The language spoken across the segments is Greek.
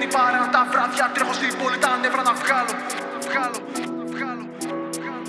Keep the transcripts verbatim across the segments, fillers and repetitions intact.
πιάνει παρέα τα βράδια, τρέχω στην πόλη τα νεύρα να βγάλω. Βγάλω, βγάλω, βγάλω.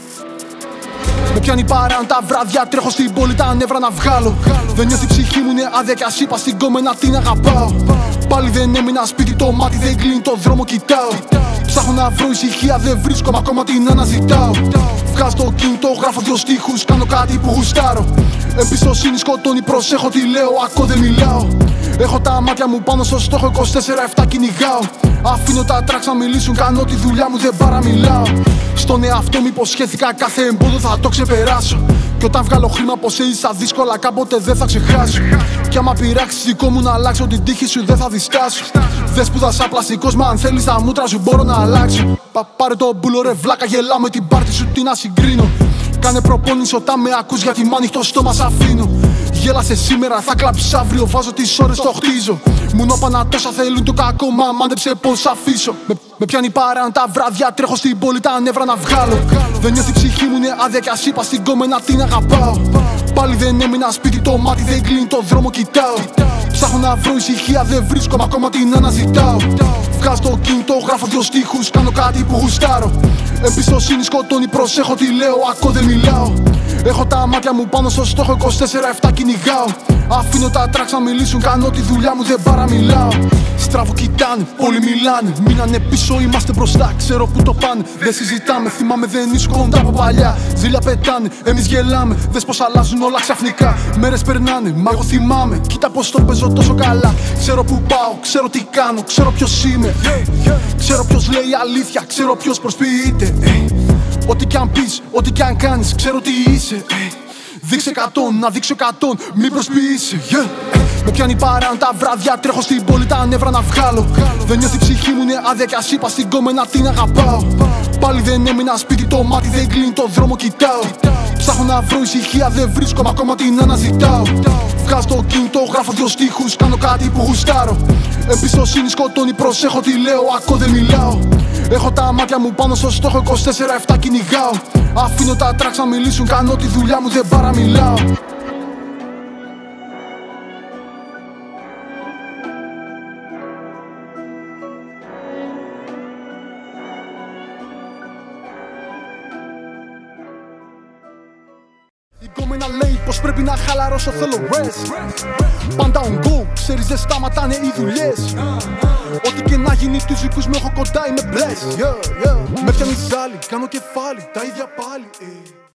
Με πιάνει παρέα τα βράδια, τρέχω στην πόλη τα νεύρα να βγάλω. Δεν νιώθει η ψυχή μου, είναι άδεια κι ας είπα στην κόμενα την αγαπάω. Πάλι δεν έμεινα σπίτι, το μάτι δεν κλείνει, το δρόμο κοιτάω. Ψάχνω να βρω ησυχία, δεν βρίσκω, μα ακόμα την αναζητάω. Βγάζω το κινητό, γράφω δυο στίχους, κάνω κάτι που γουστάρω. Εμπιστοσύνη σκοτώνει, προσέχω τι λέω, ακόμα δεν μιλάω. Έχω τα μάτια μου πάνω στο στόχο, είκοσι τέσσερα επτά κυνηγάω. Αφήνω τα τράξ να μιλήσουν, κάνω τη δουλειά μου, δεν παραμιλάω. Στον εαυτό μου υποσχέθηκα, κάθε εμπόδιο θα το ξεπεράσω. Κι όταν βγάλω χρήμα πως έζησα δύσκολα, κάποτε δεν θα ξεχάσω. Κι άμα πειράξεις δικό μου να αλλάξω, την τύχη σου δεν θα διστάσω. Δεν σπούδασα πλαστικός, μα αν θέλεις τα μούτρα σου μπορώ να αλλάξω. Πα, πάρε το μπούλο ρε βλάκα, γελάω με την πάρτι σου, τι να συγκρίνω. Κάνε προπόνηση όταν με ακούς, γιατί μ' ανοιχτό στόμα σ' αφήνω. Γέλασε σήμερα, θα κλάψεις αύριο, βάζω τις ώρες, το χτίζω. Μου νόπανα τόσα θέλουν το κακό, μα μάντεψε πως αφήσω. Με, με πιάνει παρέα τα βράδια, τρέχω στην πόλη τα νεύρα να βγάλω. Δεν νιώθει η ψυχή μου, είναι άδεια κι ας είπα στην κόμενα την αγαπάω. Πάλι δεν έμεινα σπίτι, το μάτι δεν κλείνει, το δρόμο κοιτάω. Ψάχνω να βρω ησυχία, δεν βρίσκω, μα ακόμα την αναζητάω. Βγάζω το κινητό, γράφω δυο στίχους, κάνω κάτι που γουστάρω. Εμπιστοσύνη σκοτώνει, προσέχω τι λέω, ακόμα δεν μιλάω. Έχω τα μάτια μου πάνω στο στόχο, είκοσι τέσσερα επτά κυνηγάω. Αφήνω τα τράξ να μιλήσουν, κάνω τη δουλειά μου, δεν παραμιλάω. Στραβό κοιτάνε, όλοι μιλάνε, μείνανε πίσω, είμαστε μπροστά, ξέρω που το πάνε. Δεν συζητάμε, θυμάμαι δεν ήσουν κοντά από παλιά. Ζήλια πετάνε, εμείς γελάμε, δες πως αλλάζουν όλα ξαφνικά. Μέρες περνάνε, μα εγώ θυμάμαι, κοίτα πως το παίζω τόσο καλά. Ξέρω που πάω, ξέρω τι κάνω, ξέρω ποιος είμαι. Ξέρω ποιος λέει αλήθεια, ξέρω ποιος προσποιείται. Ό,τι κι αν πεις, ό,τι κι αν κάνεις, ξέρω τι είσαι. Δείξε εκατόν, να δείξω εκατόν, μην προσποιείσαι. Yeah. Με πιάνει παρέα τα βράδια, τρέχω στην πόλη τα νεύρα να βγάλω. Δεν νιώθει η ψυχή μου, είναι άδεια κι ας είπα στην κόμενα την αγαπάω. Πάλι δεν έμεινα σπίτι, το μάτι δεν κλείνει, το δρόμο κοιτάω. Ψάχνω να βρω ησυχία, δεν βρίσκω, μα ακόμα την αναζητάω. Βγάζω το κινητό, γράφω δυο στίχους, κάνω κάτι που γουστάρω. Εμπιστοσύνη σκοτώνει, προσέχω τι λέω, ακόμα δεν μιλάω. Έχω τα μάτια μου πάνω στο στόχο, είκοσι τέσσερα επτά κυνηγάω. Αφήνω τα τράξ να μιλήσουν, κάνω τη δουλειά μου, δεν παραμιλάω. Η κόμενα λέει πως πρέπει να χαλαρώσω, θέλω rest. Πάντα on go, ξέρεις δεν σταματάνε οι δουλειές. Ό,τι και να γίνει τους δικούς μου έχω κοντά, είμαι blessed. Yeah, yeah. Με πιάνει ζάλι, κάνω κεφάλι, τα ίδια πάλι.